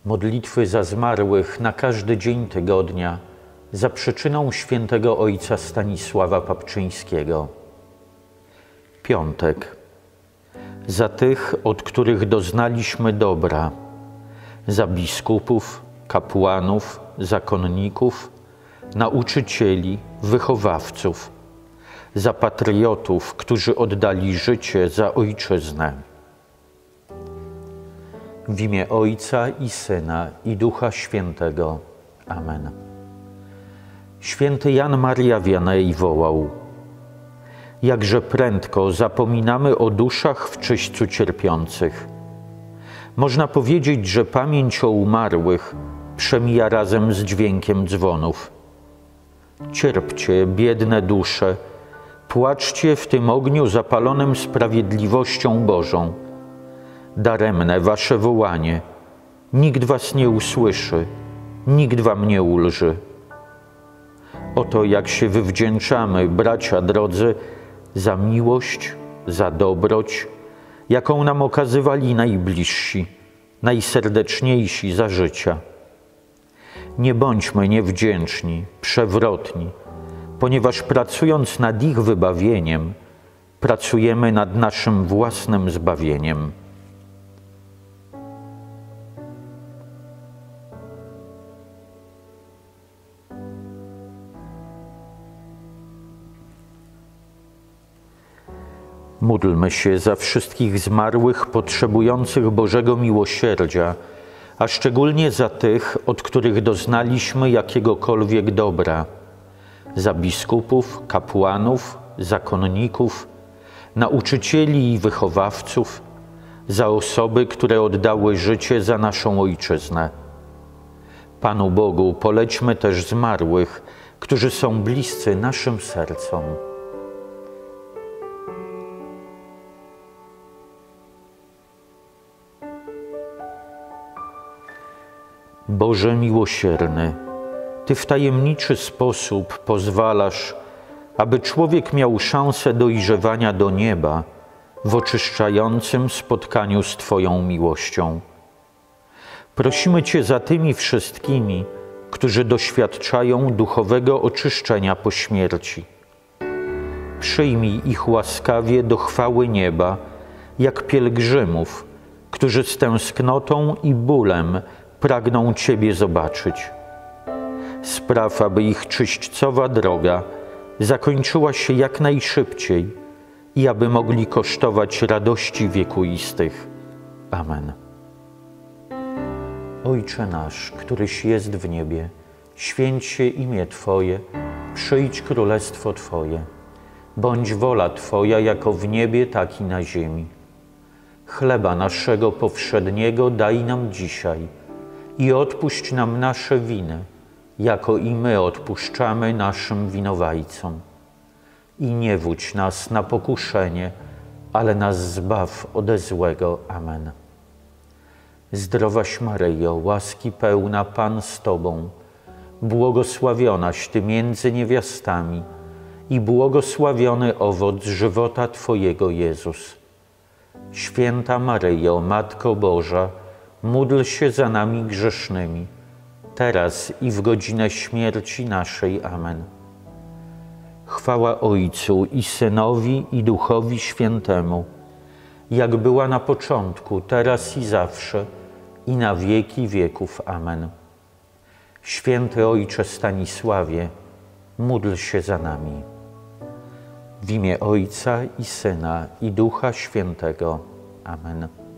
Modlitwy za zmarłych na każdy dzień tygodnia za przyczyną świętego ojca Stanisława Papczyńskiego. Piątek. Za tych, od których doznaliśmy dobra, za biskupów, kapłanów, zakonników, nauczycieli, wychowawców, za patriotów, którzy oddali życie za ojczyznę. W imię Ojca i Syna, i Ducha Świętego. Amen. Święty Jan Maria Vianney wołał: jakże prędko zapominamy o duszach w czyśćcu cierpiących. Można powiedzieć, że pamięć o umarłych przemija razem z dźwiękiem dzwonów. Cierpcie, biedne dusze, płaczcie w tym ogniu zapalonym sprawiedliwością Bożą. Daremne wasze wołanie, nikt was nie usłyszy, nikt wam nie ulży. Oto jak się wywdzięczamy, bracia drodzy, za miłość, za dobroć, jaką nam okazywali najbliżsi, najserdeczniejsi za życia. Nie bądźmy niewdzięczni, przewrotni, ponieważ pracując nad ich wybawieniem, pracujemy nad naszym własnym zbawieniem. Módlmy się za wszystkich zmarłych potrzebujących Bożego miłosierdzia, a szczególnie za tych, od których doznaliśmy jakiegokolwiek dobra, za biskupów, kapłanów, zakonników, nauczycieli i wychowawców, za osoby, które oddały życie za naszą ojczyznę. Panu Bogu polećmy też zmarłych, którzy są bliscy naszym sercom. Boże miłosierny, Ty w tajemniczy sposób pozwalasz, aby człowiek miał szansę dojrzewania do nieba w oczyszczającym spotkaniu z Twoją miłością. Prosimy Cię za tymi wszystkimi, którzy doświadczają duchowego oczyszczenia po śmierci. Przyjmij ich łaskawie do chwały nieba, jak pielgrzymów, którzy z tęsknotą i bólem pragną Ciebie zobaczyć. Spraw, aby ich czyśćcowa droga zakończyła się jak najszybciej i aby mogli kosztować radości wiekuistych. Amen. Ojcze nasz, któryś jest w niebie, święć się imię Twoje, przyjdź królestwo Twoje. Bądź wola Twoja jako w niebie, tak i na ziemi. Chleba naszego powszedniego daj nam dzisiaj i odpuść nam nasze winy, jako i my odpuszczamy naszym winowajcom. I nie wódź nas na pokuszenie, ale nas zbaw ode złego. Amen. Zdrowaś Maryjo, łaski pełna, Pan z Tobą, błogosławionaś Ty między niewiastami i błogosławiony owoc żywota Twojego, Jezus. Święta Maryjo, Matko Boża, módl się za nami grzesznymi, teraz i w godzinę śmierci naszej. Amen. Chwała Ojcu i Synowi, i Duchowi Świętemu, jak była na początku, teraz i zawsze, i na wieki wieków. Amen. Święty Ojcze Stanisławie, módl się za nami. W imię Ojca i Syna, i Ducha Świętego. Amen.